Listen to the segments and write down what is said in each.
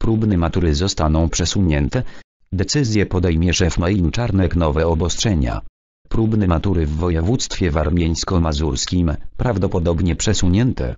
próbne matury zostaną przesunięte? Decyzję podejmie szef Main Czarnek. Nowe obostrzenia. Próbne matury w województwie warmińsko-mazurskim, prawdopodobnie przesunięte.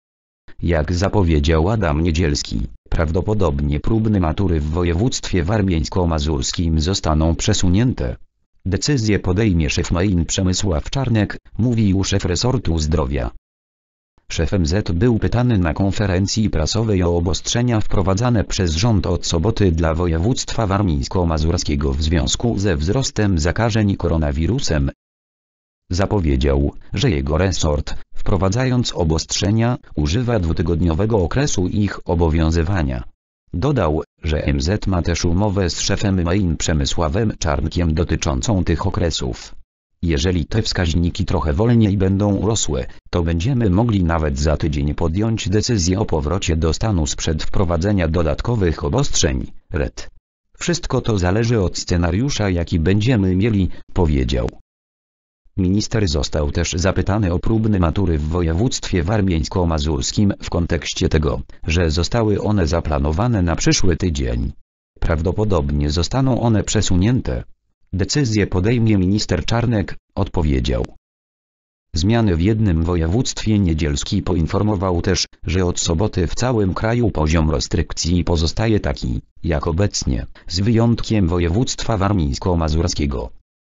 Jak zapowiedział Adam Niedzielski, prawdopodobnie próbne matury w województwie warmińsko-mazurskim zostaną przesunięte. Decyzję podejmie szef Main Przemysław Czarnek, mówił szef resortu zdrowia. Szef MZ był pytany na konferencji prasowej o obostrzenia wprowadzane przez rząd od soboty dla województwa warmińsko-mazurskiego w związku ze wzrostem zakażeń koronawirusem. Zapowiedział, że jego resort, wprowadzając obostrzenia, używa dwutygodniowego okresu ich obowiązywania. Dodał, że MZ ma też umowę z szefem Main Przemysławem Czarnkiem dotyczącą tych okresów. Jeżeli te wskaźniki trochę wolniej będą rosły, to będziemy mogli nawet za tydzień podjąć decyzję o powrocie do stanu sprzed wprowadzenia dodatkowych obostrzeń, RED. Wszystko to zależy od scenariusza, jaki będziemy mieli, powiedział. Minister został też zapytany o próbne matury w województwie warmińsko-mazurskim w kontekście tego, że zostały one zaplanowane na przyszły tydzień. Prawdopodobnie zostaną one przesunięte. Decyzję podejmie minister Czarnek, odpowiedział. Zmiany w jednym województwie. Niedzielski poinformował też, że od soboty w całym kraju poziom restrykcji pozostaje taki, jak obecnie, z wyjątkiem województwa warmińsko-mazurskiego.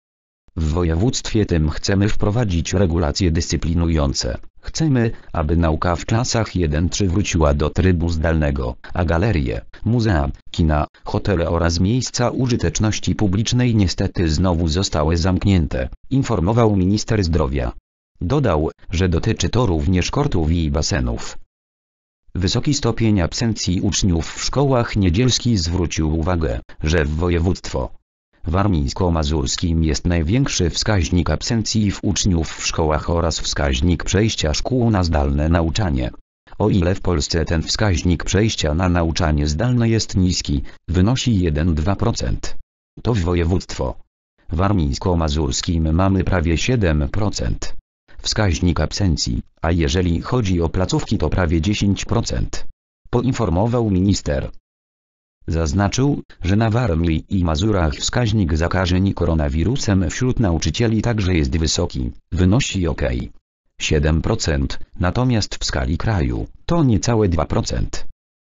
W województwie tym chcemy wprowadzić regulacje dyscyplinujące. Chcemy, aby nauka w klasach 1-3 wróciła do trybu zdalnego, a galerie, muzea, kina, hotele oraz miejsca użyteczności publicznej niestety znowu zostały zamknięte, informował minister zdrowia. Dodał, że dotyczy to również kortów i basenów. Wysoki stopień absencji uczniów w szkołach. Niedzielski zwrócił uwagę, że w województwo warmińsko-mazurskim jest największy wskaźnik absencji uczniów w szkołach oraz wskaźnik przejścia szkół na zdalne nauczanie. O ile w Polsce ten wskaźnik przejścia na nauczanie zdalne jest niski, wynosi 1–2%, to w województwo warmińsko-mazurskim mamy prawie 7% wskaźnik absencji, a jeżeli chodzi o placówki to prawie 10%, poinformował minister. Zaznaczył, że na Warmii i Mazurach wskaźnik zakażeń koronawirusem wśród nauczycieli także jest wysoki, wynosi ok. 7%, natomiast w skali kraju to niecałe 2%.